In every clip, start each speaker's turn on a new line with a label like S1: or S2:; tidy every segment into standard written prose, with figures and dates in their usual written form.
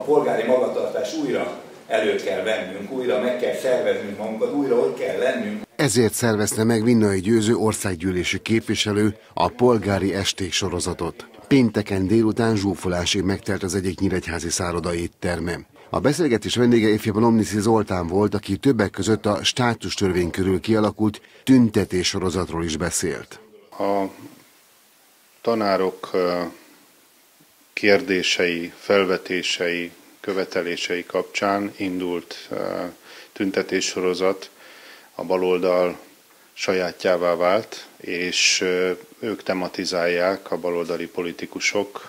S1: A polgári magatartás újra elő kell vennünk, újra meg kell szerveznünk magunkat, újra ott kell lennünk.
S2: Ezért szervezte meg Vinnai Győző országgyűlési képviselő a polgári esték sorozatot. Pénteken délután zsúfolásig megtelt az egyik nyíregyházi szálloda étterme. A beszélgetés vendége ifjában Omniszi Zoltán volt, aki többek között a státustörvény körül kialakult tüntetés sorozatról is beszélt.
S3: A tanárok kérdései, felvetései, követelései kapcsán indult tüntetéssorozat a baloldal sajátjává vált, és ők tematizálják, a baloldali politikusok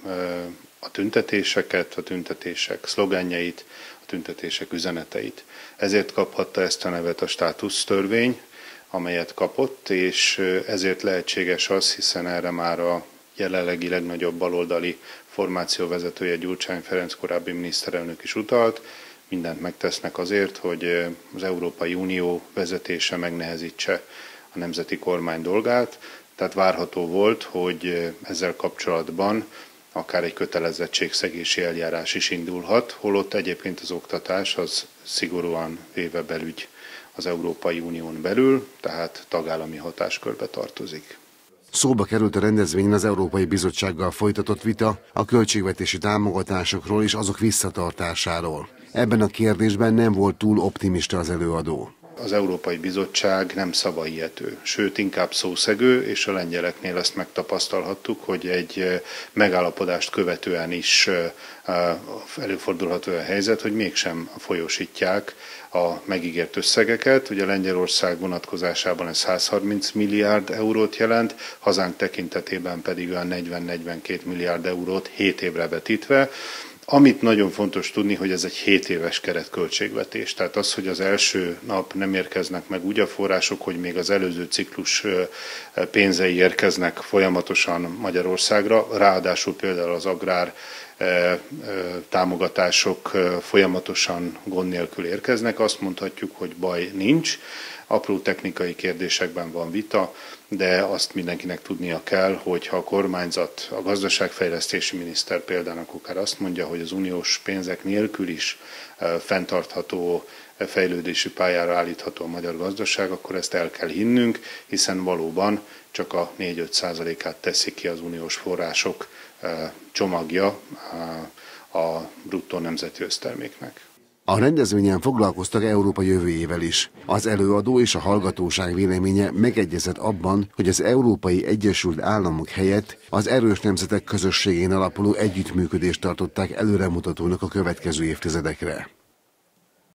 S3: a tüntetéseket, a tüntetések szlogenjeit, a tüntetések üzeneteit. Ezért kaphatta ezt a nevet a státusztörvény, amelyet kapott, és ezért lehetséges az, hiszen erre már a jelenlegi legnagyobb baloldali formáció vezetője Gyurcsány Ferenc korábbi miniszterelnök is utalt, mindent megtesznek azért, hogy az Európai Unió vezetése megnehezítse a nemzeti kormány dolgát, tehát várható volt, hogy ezzel kapcsolatban akár egy kötelezettségszegési eljárás is indulhat, holott egyébként az oktatás az szigorúan véve belügy az Európai Unión belül, tehát tagállami hatáskörbe tartozik.
S2: Szóba került a rendezvényen az Európai Bizottsággal folytatott vita a költségvetési támogatásokról és azok visszatartásáról. Ebben a kérdésben nem volt túl optimista az előadó.
S3: Az Európai Bizottság nem szavaihető, sőt inkább szószegő, és a lengyeleknél ezt megtapasztalhattuk, hogy egy megállapodást követően is előfordulhat olyan helyzet, hogy mégsem folyósítják a megígért összegeket. Ugye Lengyelország vonatkozásában ez 130 milliárd eurót jelent, hazánk tekintetében pedig olyan 40-42 milliárd eurót 7 évre vetítve. Amit nagyon fontos tudni, hogy ez egy 7 éves keretköltségvetés. Tehát az, hogy az első nap nem érkeznek meg úgy a források, hogy még az előző ciklus pénzei érkeznek folyamatosan Magyarországra, ráadásul például az agrár támogatások folyamatosan gond nélkül érkeznek, azt mondhatjuk, hogy baj nincs. Apró technikai kérdésekben van vita, de azt mindenkinek tudnia kell, hogy ha a kormányzat, a gazdaságfejlesztési miniszter például akár azt mondja, hogy az uniós pénzek nélkül is fenntartható fejlődési pályára állítható a magyar gazdaság, akkor ezt el kell hinnünk, hiszen valóban csak a 4-5%-át teszi ki az uniós források csomagja a bruttó nemzeti összterméknek.
S2: A rendezvényen foglalkoztak Európa jövőjével is. Az előadó és a hallgatóság véleménye megegyezett abban, hogy az Európai Egyesült Államok helyett az erős nemzetek közösségén alapuló együttműködést tartották előremutatónak a következő évtizedekre.